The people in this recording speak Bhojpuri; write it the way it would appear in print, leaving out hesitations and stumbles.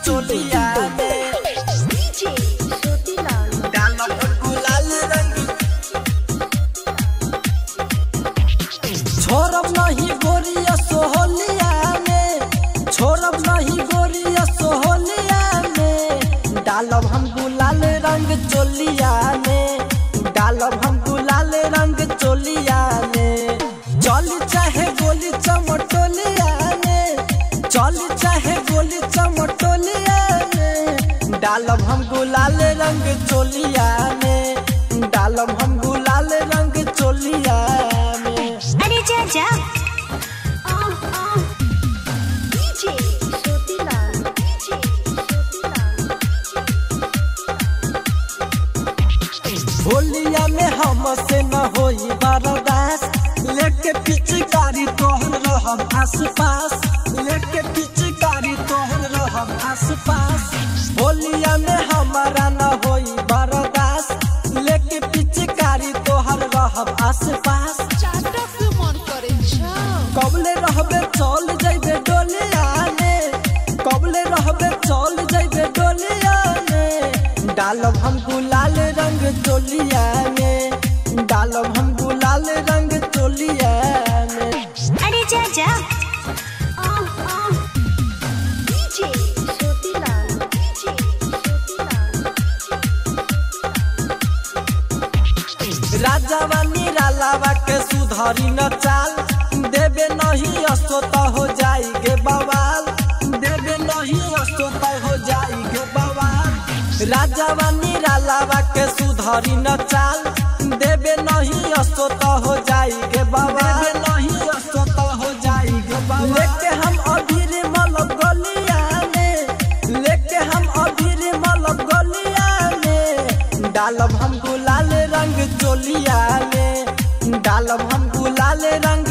चोलिया में डालब हम गुलाल रंग छोड़ब नहीं गोरिया सोहलिया में छोड़ब नहीं गोरिया सोहलिया में डालब हम गुलाल रंग चोलिया में डालब हम गुलाल रंग चोलिया में चल चाहे गोली चमटोलिया में चल चाहे गोली चमटोलिया में डालब हम गुलाल रंग चोलिया में डालब हम गुलाल रंग चोलिया में। अरे जा जा होलिया में हमसे न होई बर्दाश्त लेके पिचकारी तोहर रहब आसपास लेके पिचकारी तोहर रहब आसपास होलिया में हमारा न होई बर्दाश्त लेके पिचकारी तोहर रहब आसपास कबले रहबे चल जइबे डोलिया में कबले रहबे चल जइबे डोलिया में डालब हम गुलाल रंग चोलिया में डालब हम गुलाल रंग चोलिया में। अरे जा जा राजावा निरालावा के सुधारी न चाल देवे नहीं असोता हो जाएगे बवाल देवे नहीं असोता हो जाएगे बवाल राजावा निरालावा के सुधारी न चाल देवे नहीं असोता हो जाएगे बवाल देवे नहीं असोता हो जाएगे बवाल लेके हम अधीर मलब गलिया में लेके हम अधीर मलब गलिया में डालब हम गुलाल रंग चोलिया में डालब हम गुलाल रंग